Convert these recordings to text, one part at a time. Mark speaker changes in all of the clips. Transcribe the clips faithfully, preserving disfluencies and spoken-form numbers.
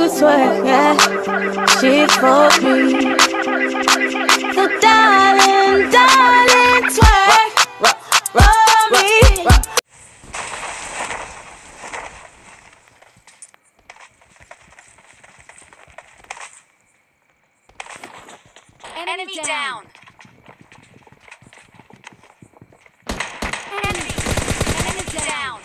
Speaker 1: swear, yeah, she's for me. So darling, darling, twerk for me.
Speaker 2: Enemy down. Enemy. Enemy down.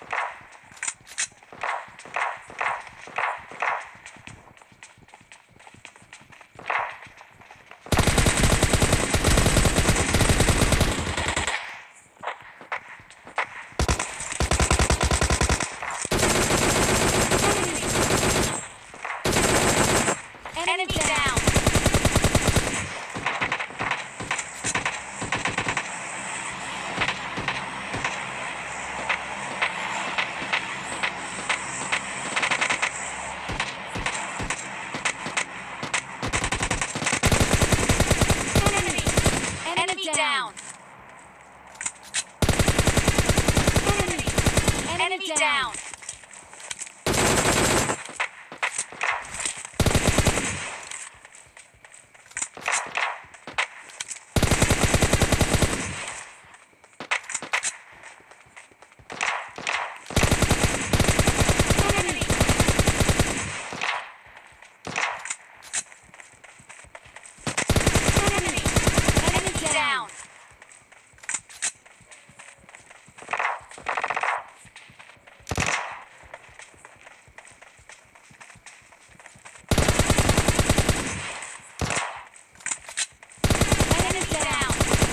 Speaker 2: Enemy down. Enemy down. Enemy. Enemy down. Enemy. Enemy. Enemy down. Enemy down.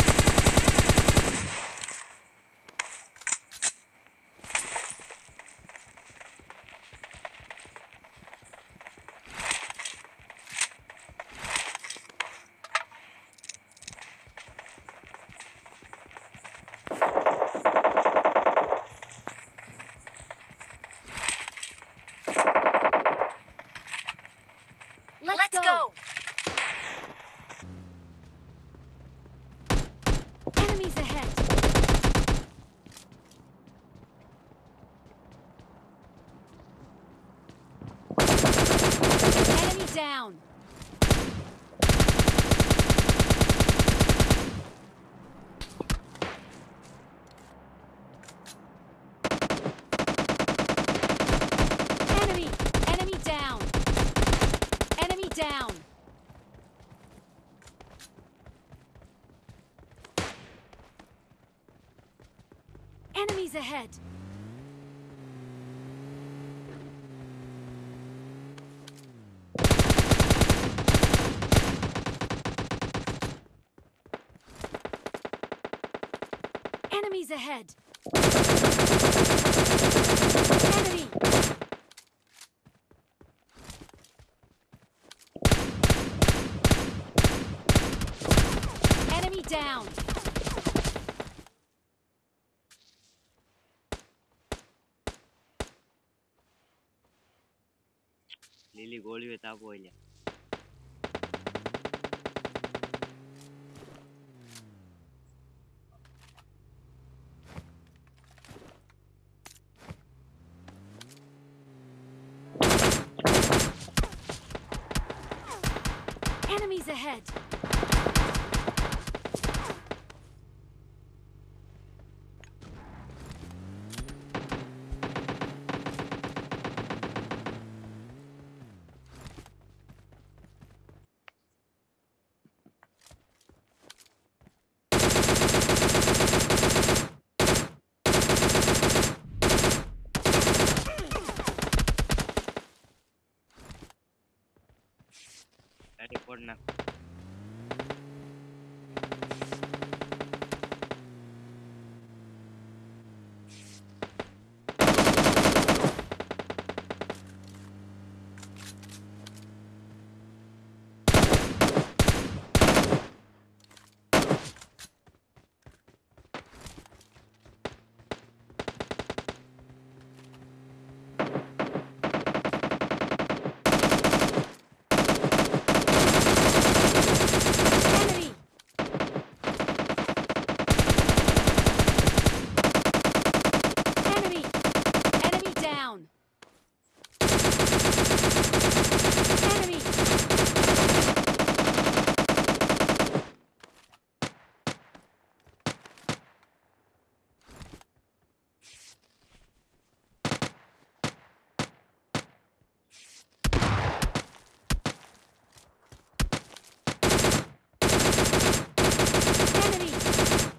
Speaker 2: Let's go. Enemies ahead. Enemy down. Enemy. Enemy down. Enemy down. Enemies ahead. Enemies ahead. Enemy. Enemy down.
Speaker 3: Lili गोली बता बोले
Speaker 2: Enemies ahead.
Speaker 3: Report ना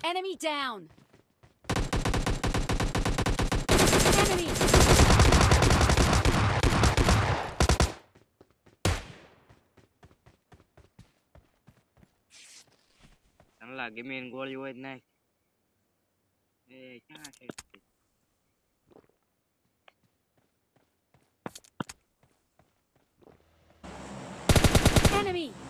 Speaker 2: Enemy down. Enemy.
Speaker 3: તને લાગે main ગોળી હોય જ નાખ એ ક્યાં છે
Speaker 2: Enemy.